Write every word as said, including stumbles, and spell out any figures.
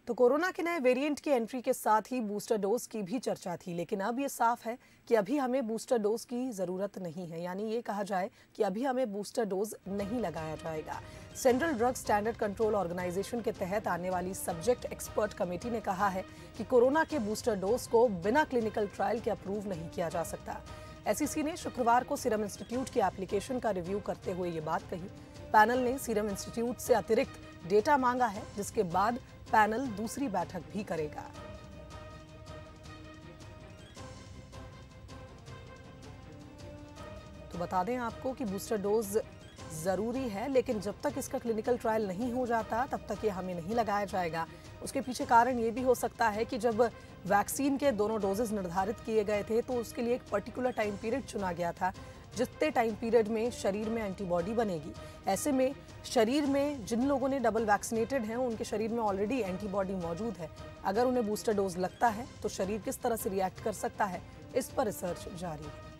तो कोरोना के नए वेरिएंट की एंट्री के साथ ही बूस्टर डोज की भी चर्चा थी, लेकिन अब ये साफ है कि अभी हमें बूस्टर डोज की जरूरत नहीं है। यानी ये कहा जाए कि अभी हमें बूस्टर डोज नहीं लगाया जाएगा। Central drug standard control organisation के तहत आने वाली सब्जेक्ट एक्सपर्ट कमेटी ने कहा है कि कोरोना के बूस्टर डोज को बिना क्लिनिकल ट्रायल के अप्रूव नहीं किया जा सकता। एसईसी ने शुक्रवार को सीरम इंस्टीट्यूट की एप्लीकेशन का रिव्यू करते हुए ये बात कही। पैनल ने सीरम इंस्टीट्यूट से अतिरिक्त डेटा मांगा है, जिसके बाद पैनल दूसरी बैठक भी करेगा। तो बता दें आपको कि बूस्टर डोज जरूरी है, लेकिन जब तक इसका क्लिनिकल ट्रायल नहीं हो जाता तब तक ये हमें नहीं लगाया जाएगा। उसके पीछे कारण ये भी हो सकता है कि जब वैक्सीन के दोनों डोजेस निर्धारित किए गए थे तो उसके लिए एक पर्टिकुलर टाइम पीरियड चुना गया था, जितने टाइम पीरियड में शरीर में एंटीबॉडी बनेगी। ऐसे में शरीर में जिन लोगों ने डबल वैक्सीनेटेड हैं उनके शरीर में ऑलरेडी एंटीबॉडी मौजूद है। अगर उन्हें बूस्टर डोज लगता है तो शरीर किस तरह से रिएक्ट कर सकता है, इस पर रिसर्च जारी है।